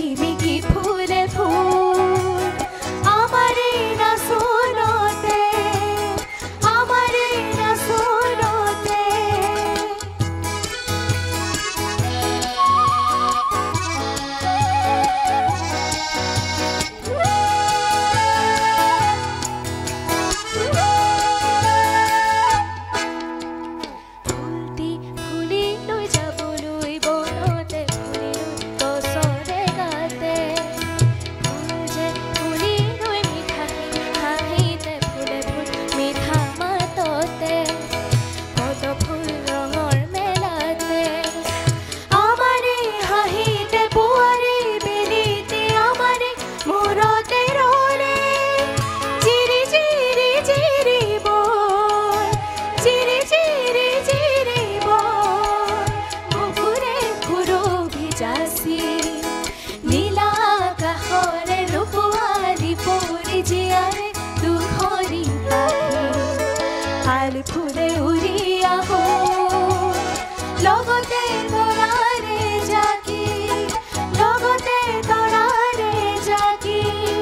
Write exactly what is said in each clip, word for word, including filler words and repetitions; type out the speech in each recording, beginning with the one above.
झिमिकी फूले फूल आमारे ना सोनोते आमारे ना सोनोते ফুলটি ফুলি লৈ যাবলৈ বনতে ফুলি লৈ গছৰে গাতে ফুল যে ফুলি লৈ মিঠা হাঁহিতে ফুলে ফুল মিঠা মাততে কত ফুল ৰঙৰ মেলাতে আমাৰে হাঁহিতে পুৱাৰে বেলিতে আমাৰে মূৰতে ৰলে চিৰি চিৰি চিৰি বৰ চিৰি চিৰি চিৰি বৰ মুখুৰে সুৰভি যাচি নীলা আকাশৰে ৰূপোৱালী পৰি জীয়াৰে দুখৰি পাখি ভাল ফুলে উৰি আহো লগতে তৰাৰে জাকি লগতে তৰাৰে জাকি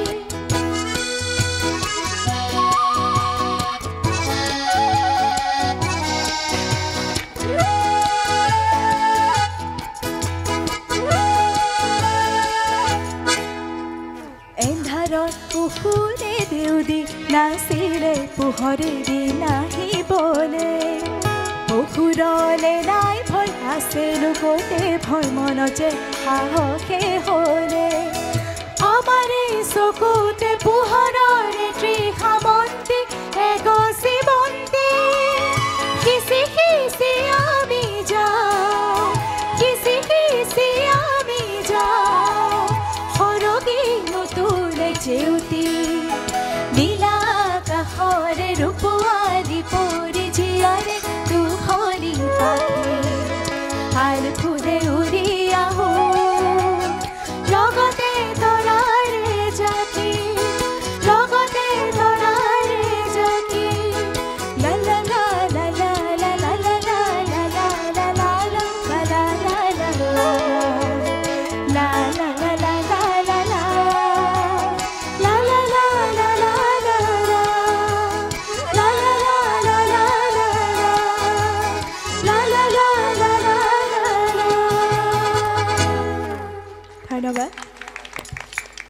এন্ধাৰত পুখুৰে দেউদি নাচিলে পোহৰে দি নাহিবলে পুখুৰলে নাই ভয় আছে লোকতে ভয় মনতে সাহসে হলে আমাৰে চকুতে পোহৰৰে ত্ৰিসামন্তি এগছি বন্তি সিঁচি সিঁচি আমি যাওঁ সিঁচি সিঁচি আমি যাওঁ সৰগী নতুলে জেউতি